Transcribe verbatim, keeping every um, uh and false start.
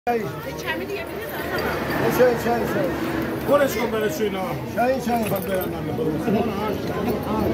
Çay. Çay diyebiliriz ama. Çay çay çay. Koleş komple suyuna. Çay çay.